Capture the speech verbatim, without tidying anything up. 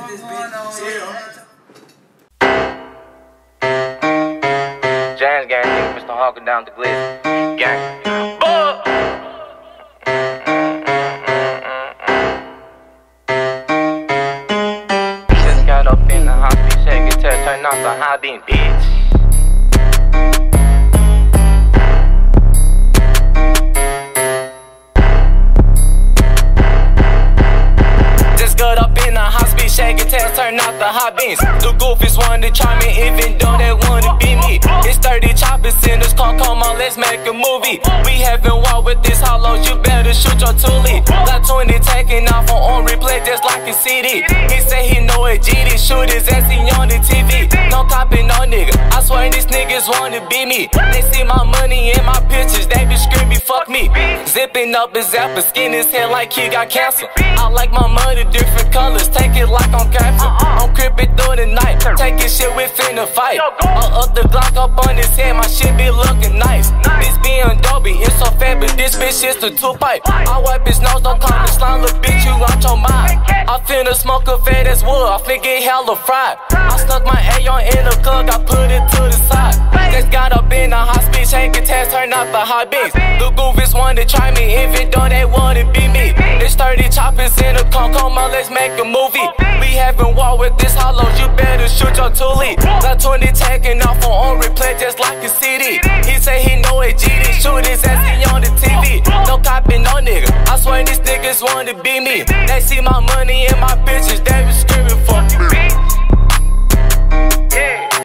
this bitch. See ya. James gang, nigga, Mister Hawker down the glitz. Gang. Bug! Just got up in the HighSpeed, shake it, test, turn off the high beam, bitch. Shake it, test, turn out the hot beans. The goofies wanna try me even though they wanna be me. It's thirty choppers in this car, come on, let's make a movie. We haven't walked with this hollow, you better shoot your toolie. Got twenty taking off on replay just like a C D. He say he know a G D, shoot his ass, he on the T V. No copy, no nigga, I swear these niggas wanna be me. They see my money in my pictures, they be screaming, fuck me. Zipping up his apple, skin his head like he got cancer. I like my money different colors, take it like I'm captain. I'm creeping through the night, taking shit with finna fight. All up the Glock up on his head, my shit be looking nice. This being Dolby, it's so fat, but this bitch is the two pipe. I wipe his nose, don't call me slime, little bitch, you out your mind. I finna smoke a fat as wood, I finna get hella fried. I stuck my A on in the plug, I put it to the side. Just got up in the HighSpeed, shake it, test, turn out the hot beats. The goofies wanna try me, even though they wanna be me. It's thirty choppers in the car, come on, let's make a movie. We haven't walked with this hollow, you better shoot your toolie. Got twenty taking off on replay just like a C D. He say he know a G D, shoot his ass, he on the T V. No copy, no nigga, I swear these niggas wanna be me. They see my money in my bitches, they be screaming, fuck you, bitch. Yeah.